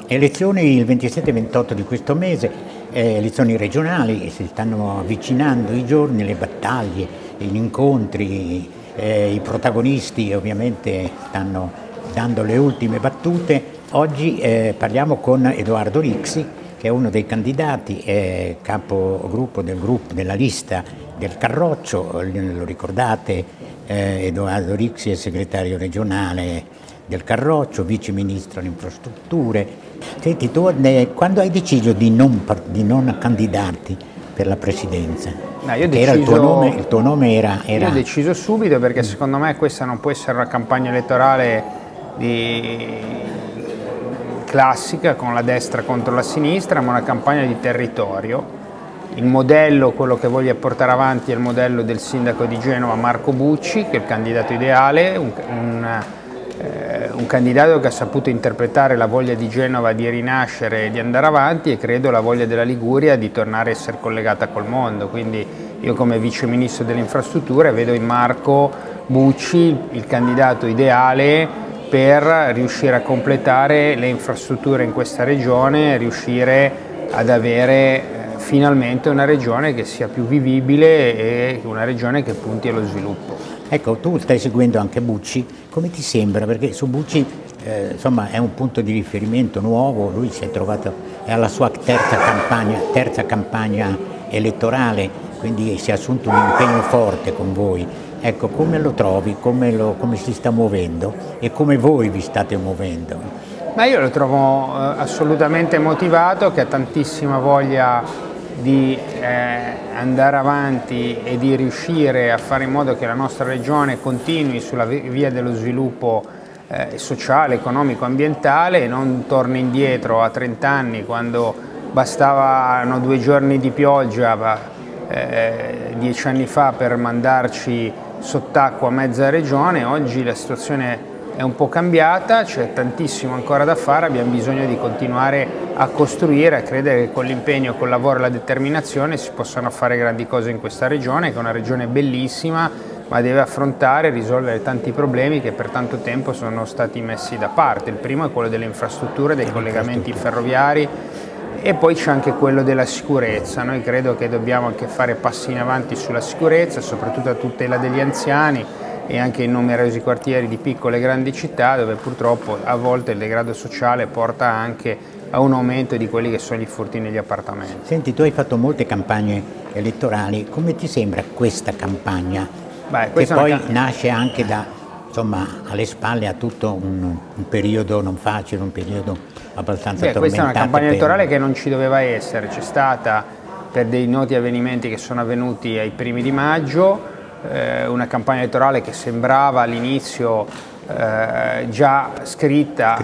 Elezioni il 27 e 28 di questo mese, elezioni regionali, si stanno avvicinando i giorni, le battaglie, gli incontri, i protagonisti ovviamente stanno dando le ultime battute. Oggi parliamo con Edoardo Rixi, che è uno dei candidati, capogruppo della lista del Carroccio, lo ricordate, Edoardo Rixi è segretario regionale del Carroccio, vice ministro alle infrastrutture. Senti, tu quando hai deciso di non candidarti per la presidenza? Io deciso, il tuo nome era... Io ho deciso subito perché secondo me questa non può essere una campagna elettorale classica con la destra contro la sinistra, ma una campagna di territorio. Il modello, quello che voglio portare avanti, è il modello del sindaco di Genova Marco Bucci, che è il candidato ideale, un candidato che ha saputo interpretare la voglia di Genova di rinascere e di andare avanti, e credo la voglia della Liguria di tornare a essere collegata col mondo. Quindi io, come vice ministro delle infrastrutture, vedo in Marco Bucci il candidato ideale per riuscire a completare le infrastrutture in questa regione, riuscire ad avere finalmente una regione che sia più vivibile e una regione che punti allo sviluppo. Ecco, tu stai seguendo anche Bucci, come ti sembra? Perché su Bucci insomma, è un punto di riferimento nuovo, lui si è trovato, è alla sua terza campagna elettorale, quindi si è assunto un impegno forte con voi. Ecco, come lo trovi, come si sta muovendo e come voi vi state muovendo? Ma io lo trovo assolutamente motivato, che ha tantissima voglia di andare avanti e di riuscire a fare in modo che la nostra regione continui sulla via dello sviluppo sociale, economico, ambientale, e non torni indietro a 30 anni quando bastavano 2 giorni di pioggia 10 anni fa per mandarci sott'acqua mezza regione. Oggi la situazione è un po' cambiata, c'è tantissimo ancora da fare, abbiamo bisogno di continuare a costruire, a credere che con l'impegno, col lavoro e la determinazione si possano fare grandi cose in questa regione, che è una regione bellissima, ma deve affrontare e risolvere tanti problemi che per tanto tempo sono stati messi da parte. Il primo è quello delle infrastrutture, dei collegamenti ferroviari, e poi c'è anche quello della sicurezza. Noi credo che dobbiamo anche fare passi in avanti sulla sicurezza, soprattutto a tutela degli anziani, e anche in numerosi quartieri di piccole e grandi città, dove purtroppo a volte il degrado sociale porta anche a un aumento di quelli che sono gli furti negli appartamenti. Senti, tu hai fatto molte campagne elettorali, come ti sembra questa campagna? Che poi nasce anche da, insomma, alle spalle a tutto un periodo non facile, un periodo abbastanza tormentato. Questa è una campagna elettorale che non ci doveva essere, c'è stata per dei noti avvenimenti che sono avvenuti ai primi di maggio, una campagna elettorale che sembrava all'inizio già scritta.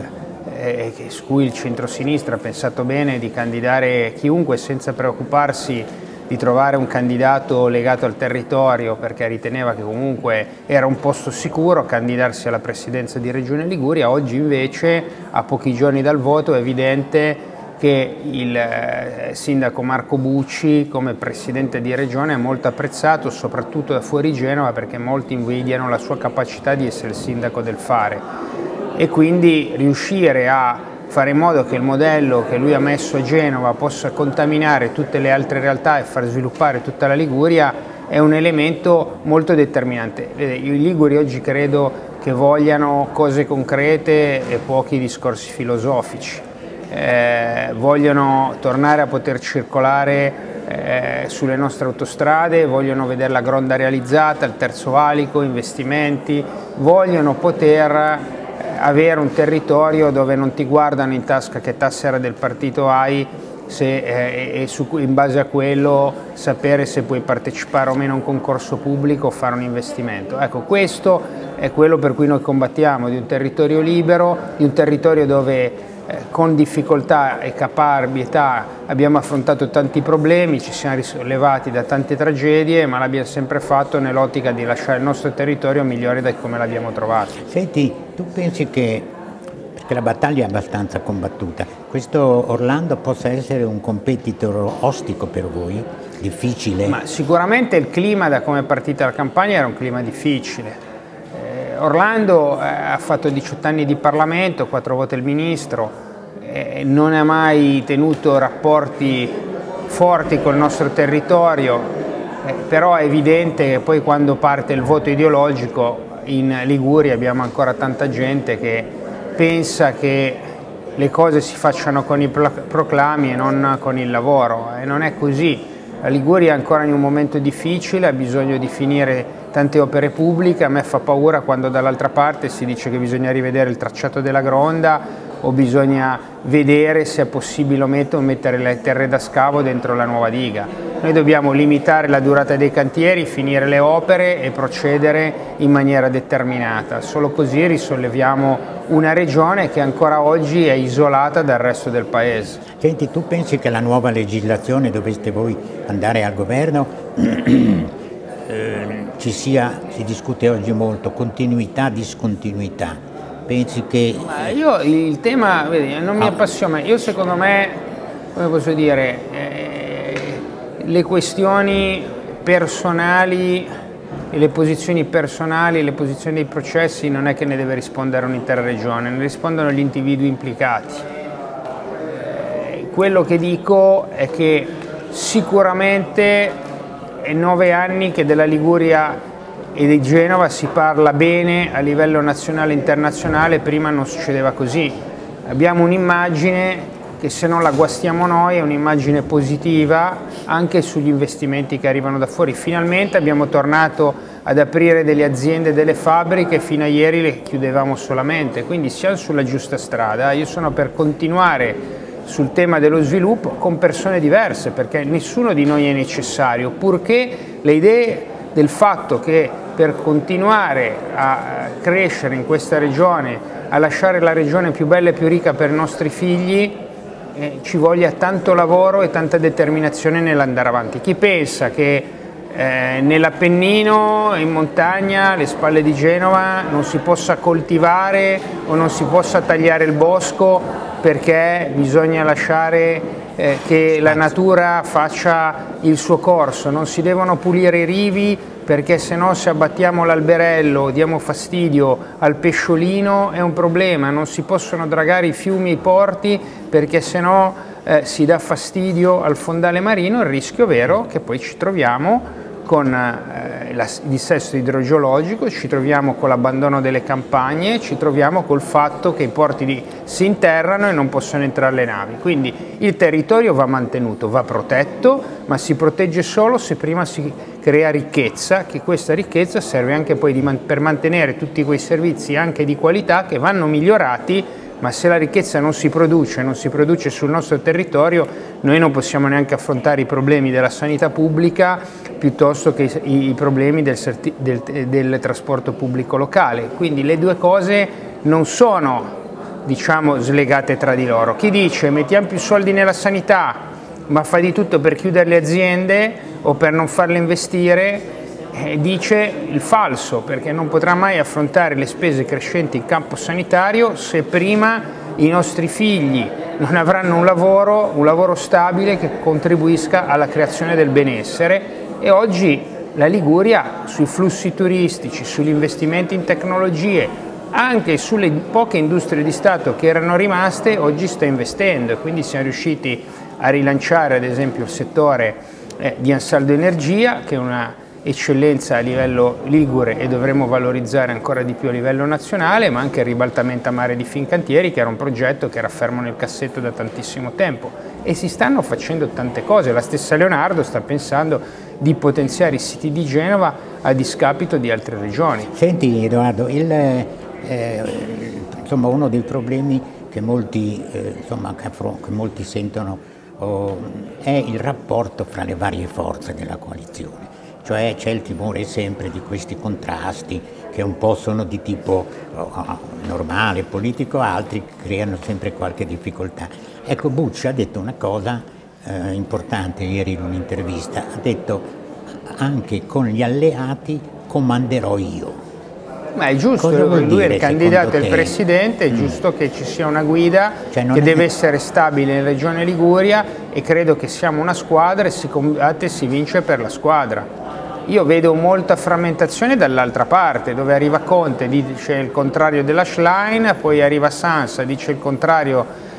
Su cui il centrosinistra ha pensato bene di candidare chiunque senza preoccuparsi di trovare un candidato legato al territorio, perché riteneva che comunque era un posto sicuro candidarsi alla presidenza di Regione Liguria. Oggi invece, a pochi giorni dal voto, è evidente che il sindaco Marco Bucci come presidente di regione è molto apprezzato, soprattutto da fuori Genova, perché molti invidiano la sua capacità di essere il sindaco del fare, e quindi riuscire a fare in modo che il modello che lui ha messo a Genova possa contaminare tutte le altre realtà e far sviluppare tutta la Liguria è un elemento molto determinante. I liguri oggi credo che vogliano cose concrete e pochi discorsi filosofici. Vogliono tornare a poter circolare sulle nostre autostrade, vogliono vedere la Gronda realizzata, il terzo valico, investimenti, vogliono poter avere un territorio dove non ti guardano in tasca che tassera del partito hai e in base a quello sapere se puoi partecipare o meno a un concorso pubblico o fare un investimento. Ecco, questo è quello per cui noi combattiamo, di un territorio libero, di un territorio dove con difficoltà e caparbietà abbiamo affrontato tanti problemi, ci siamo risollevati da tante tragedie, ma l'abbiamo sempre fatto nell'ottica di lasciare il nostro territorio migliore da come l'abbiamo trovato. Senti, tu pensi che, perché la battaglia è abbastanza combattuta, questo Orlando possa essere un competitor ostico per voi? Difficile? Ma sicuramente il clima, da come è partita la campagna, era un clima difficile. Orlando ha fatto 18 anni di Parlamento, 4 volte il ministro, non ha mai tenuto rapporti forti col nostro territorio, però è evidente che poi quando parte il voto ideologico in Liguria abbiamo ancora tanta gente che pensa che le cose si facciano con i proclami e non con il lavoro, e non è così. La Liguria è ancora in un momento difficile, ha bisogno di finire tante opere pubbliche. A me fa paura quando dall'altra parte si dice che bisogna rivedere il tracciato della Gronda o bisogna vedere se è possibile o meno mettere le terre da scavo dentro la nuova diga. Noi dobbiamo limitare la durata dei cantieri, finire le opere e procedere in maniera determinata. Solo così risolleviamo una regione che ancora oggi è isolata dal resto del paese. Senti, tu pensi che la nuova legislazione, doveste voi andare al governo, si discute oggi molto, continuità, discontinuità? Pensi che... Io il tema, vedi, non mi appassiona. Io secondo me, come posso dire, le questioni personali e le posizioni personali, le posizioni dei processi non è che ne deve rispondere un'intera regione, ne rispondono gli individui implicati. Quello che dico è che sicuramente è 9 anni che della Liguria e di Genova si parla bene a livello nazionale e internazionale, prima non succedeva così. Abbiamo un'immagine che se non la guastiamo noi è un'immagine positiva anche sugli investimenti che arrivano da fuori. Finalmente abbiamo tornato ad aprire delle aziende, delle fabbriche, fino a ieri le chiudevamo solamente, quindi siamo sulla giusta strada. Io sono per continuare sul tema dello sviluppo con persone diverse, perché nessuno di noi è necessario, purché le idee del fatto che per continuare a crescere in questa regione, a lasciare la regione più bella e più ricca per i nostri figli, ci voglia tanto lavoro e tanta determinazione nell'andare avanti. Chi pensa che nell'Appennino, in montagna, alle spalle di Genova, non si possa coltivare o non si possa tagliare il bosco perché bisogna lasciare che la natura faccia il suo corso, non si devono pulire i rivi perché se no, se abbattiamo l'alberello, diamo fastidio al pesciolino, è un problema, non si possono dragare i fiumi e i porti perché se no si dà fastidio al fondale marino. Il rischio vero che poi ci troviamo con il dissesto idrogeologico, ci troviamo con l'abbandono delle campagne, ci troviamo col fatto che i porti si interrano e non possono entrare le navi. Quindi il territorio va mantenuto, va protetto, ma si protegge solo se prima si crea ricchezza, che questa ricchezza serve anche poi per mantenere tutti quei servizi anche di qualità che vanno migliorati. Ma se la ricchezza non si produce sul nostro territorio, noi non possiamo neanche affrontare i problemi della sanità pubblica piuttosto che i problemi del trasporto pubblico locale. Quindi le due cose non sono, diciamo, slegate tra di loro. Chi dice mettiamo più soldi nella sanità ma fa di tutto per chiudere le aziende o per non farle investire, dice il falso, perché non potrà mai affrontare le spese crescenti in campo sanitario se prima i nostri figli non avranno un lavoro stabile che contribuisca alla creazione del benessere. E oggi la Liguria sui flussi turistici, sugli investimenti in tecnologie, anche sulle poche industrie di Stato che erano rimaste, oggi sta investendo e quindi siamo riusciti a rilanciare ad esempio il settore di Ansaldo Energia, che è una eccellenza a livello ligure e dovremmo valorizzare ancora di più a livello nazionale, ma anche il ribaltamento a mare di Fincantieri, che era un progetto che era fermo nel cassetto da tantissimo tempo, e si stanno facendo tante cose. La stessa Leonardo sta pensando di potenziare i siti di Genova a discapito di altre regioni. Senti Edoardo, insomma, uno dei problemi che molti, che molti sentono è il rapporto fra le varie forze della coalizione. Cioè c'è il timore sempre di questi contrasti che un po' sono di tipo normale, politico, altri creano sempre qualche difficoltà. Ecco, Bucci ha detto una cosa importante ieri in un'intervista, ha detto anche con gli alleati comanderò io. Ma è giusto, lui è il candidato e il presidente, è giusto che ci sia una guida che deve essere stabile in Regione Liguria, e credo che siamo una squadra e si combatte e si vince per la squadra. Io vedo molta frammentazione dall'altra parte, dove arriva Conte, dice il contrario della Schlein, poi arriva Sansa, dice il contrario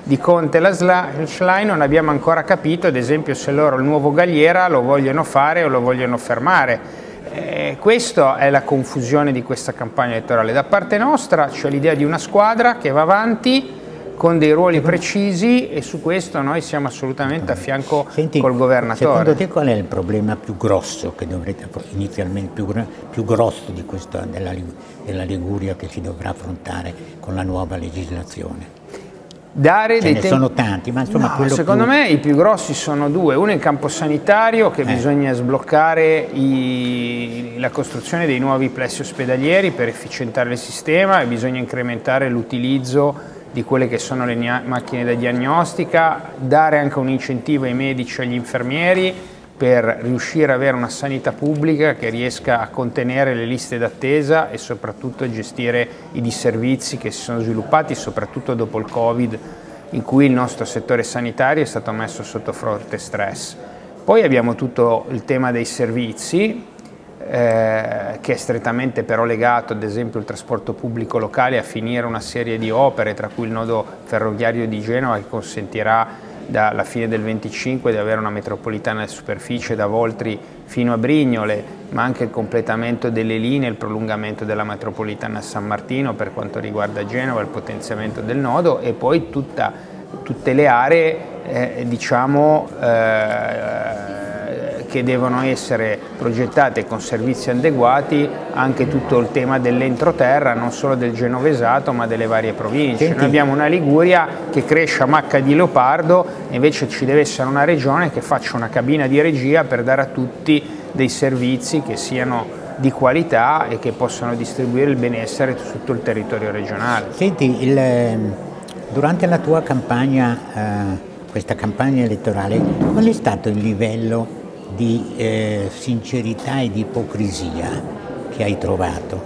di Conte e la Schlein non abbiamo ancora capito, ad esempio, se loro il nuovo Galliera lo vogliono fare o lo vogliono fermare. Questa è la confusione di questa campagna elettorale. Da parte nostra c'è l'idea di una squadra che va avanti con dei ruoli precisi e su questo noi siamo assolutamente a fianco col governatore. Secondo te qual è il problema più grosso che dovrete inizialmente più grosso di della Liguria che si dovrà affrontare con la nuova legislazione? Ne sono tanti, ma insomma no, secondo me i più grossi sono due. Uno in campo sanitario, che bisogna sbloccare la costruzione dei nuovi plessi ospedalieri per efficientare il sistema, e bisogna incrementare l'utilizzo di quelle che sono le macchine da diagnostica, dare anche un incentivo ai medici e agli infermieri per riuscire ad avere una sanità pubblica che riesca a contenere le liste d'attesa e soprattutto a gestire i disservizi che si sono sviluppati soprattutto dopo il Covid, in cui il nostro settore sanitario è stato messo sotto forte stress. Poi abbiamo tutto il tema dei servizi, che è strettamente però legato ad esempio al trasporto pubblico locale, a finire una serie di opere, tra cui il nodo ferroviario di Genova, che consentirà dalla fine del 25 di avere una metropolitana di superficie da Voltri fino a Brignole, ma anche il completamento delle linee, il prolungamento della metropolitana a San Martino per quanto riguarda Genova, il potenziamento del nodo, e poi tutte le aree che devono essere progettate con servizi adeguati, anche tutto il tema dell'entroterra, non solo del genovesato ma delle varie province. Noi abbiamo una Liguria che cresce a macca di leopardo e invece ci deve essere una regione che faccia una cabina di regia per dare a tutti dei servizi che siano di qualità e che possano distribuire il benessere su tutto il territorio regionale. Senti, durante la tua campagna, questa campagna elettorale, qual è stato il livello di sincerità e di ipocrisia che hai trovato?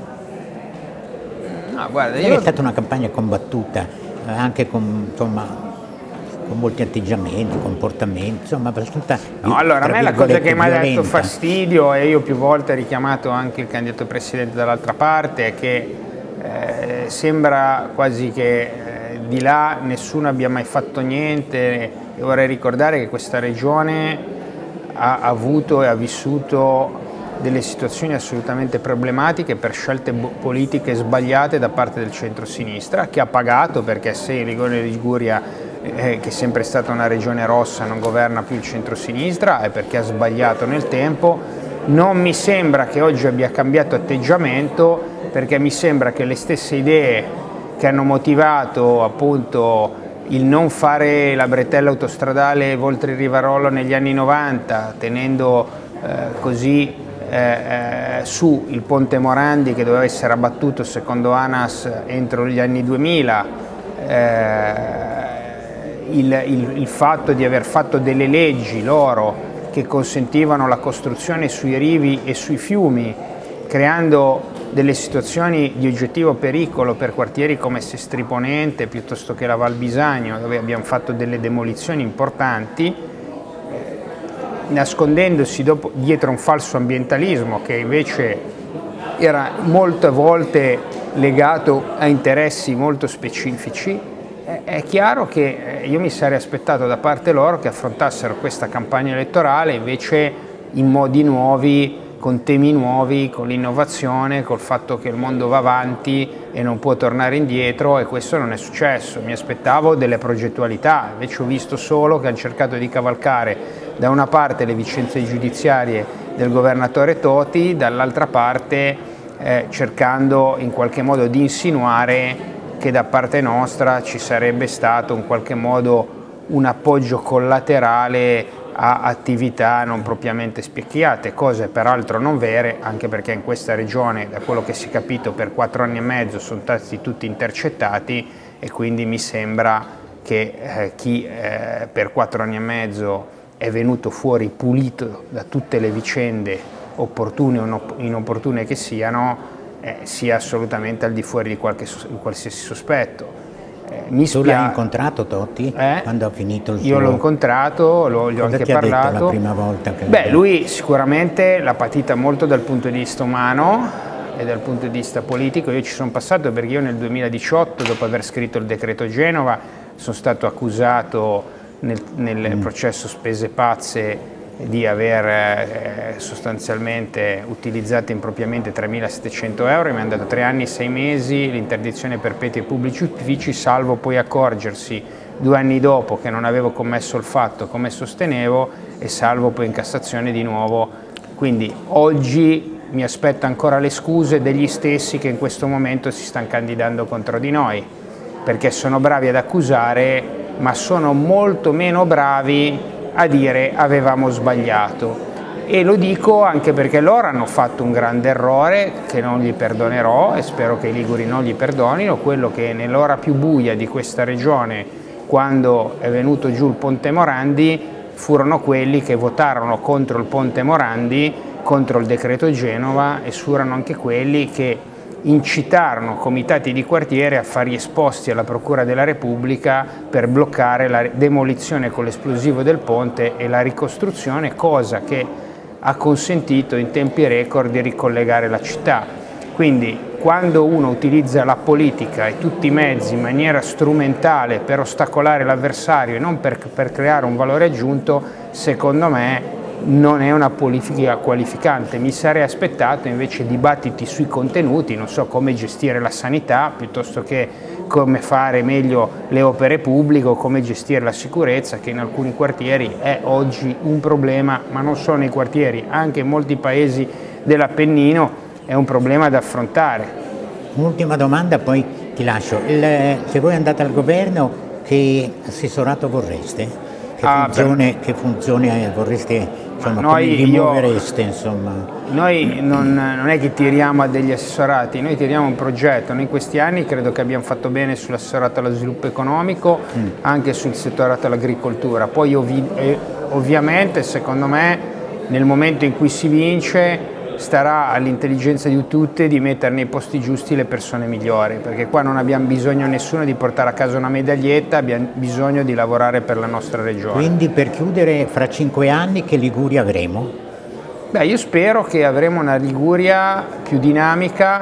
No, guarda, è stata una campagna combattuta, anche con molti atteggiamenti, comportamenti, insomma abbastanza. No, allora a me la cosa che mi ha dato fastidio, e io più volte ho richiamato anche il candidato presidente dall'altra parte, è che sembra quasi che di là nessuno abbia mai fatto niente. Io vorrei ricordare che questa regione ha avuto e ha vissuto delle situazioni assolutamente problematiche per scelte politiche sbagliate da parte del centro-sinistra, che ha pagato, perché se in Liguria, che è sempre stata una regione rossa, non governa più il centro-sinistra, è perché ha sbagliato nel tempo. Non mi sembra che oggi abbia cambiato atteggiamento, perché mi sembra che le stesse idee che hanno motivato appunto il non fare la bretella autostradale Voltri-Rivarolo negli anni 90, tenendo così su il ponte Morandi, che doveva essere abbattuto secondo ANAS entro gli anni 2000, il fatto di aver fatto delle leggi loro che consentivano la costruzione sui rivi e sui fiumi, creando delle situazioni di oggettivo pericolo per quartieri come Sestri Ponente piuttosto che la Val Bisagno, dove abbiamo fatto delle demolizioni importanti, nascondendosi dietro un falso ambientalismo che invece era molte volte legato a interessi molto specifici. È chiaro che io mi sarei aspettato da parte loro che affrontassero questa campagna elettorale invece in modi nuovi, con temi nuovi, con l'innovazione, col fatto che il mondo va avanti e non può tornare indietro, e questo non è successo. Mi aspettavo delle progettualità, invece ho visto solo che hanno cercato di cavalcare da una parte le vicende giudiziarie del governatore Toti, dall'altra parte cercando in qualche modo di insinuare che da parte nostra ci sarebbe stato in qualche modo un appoggio collaterale a attività non propriamente specchiate, cose peraltro non vere, anche perché in questa regione, da quello che si è capito, per 4 anni e mezzo sono stati tutti intercettati, e quindi mi sembra che chi per 4 anni e mezzo è venuto fuori pulito da tutte le vicende, opportune o inopportune che siano, sia assolutamente al di fuori di qualsiasi sospetto. Tu l'hai incontrato Totti quando ha finito il suo... Io l'ho incontrato, gli ho anche parlato. Detto la prima volta che Beh, lui sicuramente l'ha patita molto dal punto di vista umano e dal punto di vista politico. Io ci sono passato perché io nel 2018, dopo aver scritto il decreto Genova, sono stato accusato nel processo spese pazze di aver sostanzialmente utilizzato impropriamente 3.700 euro, mi hanno dato 3 anni e 6 mesi, l'interdizione perpetua ai pubblici uffici, salvo poi accorgersi 2 anni dopo che non avevo commesso il fatto come sostenevo e salvo poi in Cassazione di nuovo. Quindi oggi mi aspetto ancora le scuse degli stessi che in questo momento si stanno candidando contro di noi, perché sono bravi ad accusare, ma sono molto meno bravi a dire avevamo sbagliato. E lo dico anche perché loro hanno fatto un grande errore che non gli perdonerò e spero che i liguri non gli perdonino, quello che nell'ora più buia di questa regione, quando è venuto giù il Ponte Morandi, furono quelli che votarono contro il Ponte Morandi, contro il decreto Genova, e furono anche quelli che incitarono comitati di quartiere a fargli esposti alla Procura della Repubblica per bloccare la demolizione con l'esplosivo del ponte e la ricostruzione, cosa che ha consentito in tempi record di ricollegare la città. Quindi quando uno utilizza la politica e tutti i mezzi in maniera strumentale per ostacolare l'avversario e non per creare un valore aggiunto, secondo me non è una politica qualificante. Mi sarei aspettato invece dibattiti sui contenuti, non so, come gestire la sanità piuttosto che come fare meglio le opere pubbliche o come gestire la sicurezza, che in alcuni quartieri è oggi un problema, ma non solo nei quartieri, anche in molti paesi dell'Appennino è un problema da affrontare. Un'ultima domanda, poi ti lascio. Se voi andate al governo, che assessorato vorreste? Che funzione vorreste, insomma, come vi muovereste, insomma? Noi non è che tiriamo a degli assessorati, noi tiriamo un progetto. Noi in questi anni credo che abbiamo fatto bene sull'assessorato allo sviluppo economico, anche sul settore all'agricoltura. Poi ovviamente, secondo me, nel momento in cui si vince, starà all'intelligenza di tutti di mettere nei posti giusti le persone migliori, perché qua non abbiamo bisogno nessuno di portare a casa una medaglietta, abbiamo bisogno di lavorare per la nostra regione. Quindi, per chiudere, fra 5 anni che Liguria avremo? Beh, io spero che avremo una Liguria più dinamica,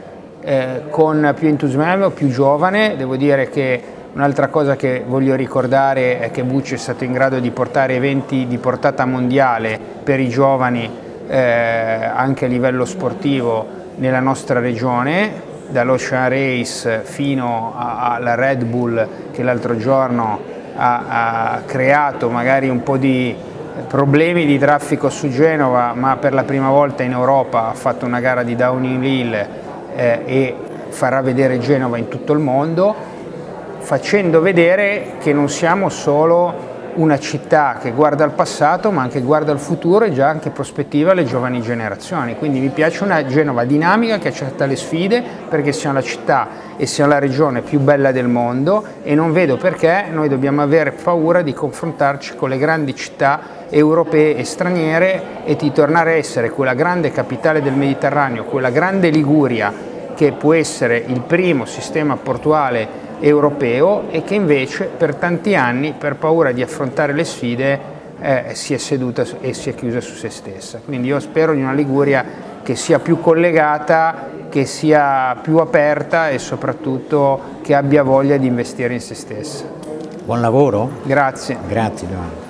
con più entusiasmo, più giovane. Devo dire che un'altra cosa che voglio ricordare è che Bucci è stato in grado di portare eventi di portata mondiale per i giovani, anche a livello sportivo, nella nostra regione, dall'Ocean Race fino alla Red Bull, che l'altro giorno ha creato magari un po' di problemi di traffico su Genova, ma per la prima volta in Europa ha fatto una gara di downhill e farà vedere Genova in tutto il mondo, facendo vedere che non siamo solo una città che guarda al passato, ma anche guarda al futuro e già anche prospettiva alle giovani generazioni. Quindi mi piace una Genova dinamica che accetta le sfide, perché siamo la città e siamo la regione più bella del mondo, e non vedo perché noi dobbiamo avere paura di confrontarci con le grandi città europee e straniere e di tornare a essere quella grande capitale del Mediterraneo, quella grande Liguria che può essere il primo sistema portuale europeo e che invece per tanti anni, per paura di affrontare le sfide, si è seduta e si è chiusa su se stessa. Quindi io spero in una Liguria che sia più collegata, che sia più aperta e soprattutto che abbia voglia di investire in se stessa. Buon lavoro. Grazie. Grazie Giovanni.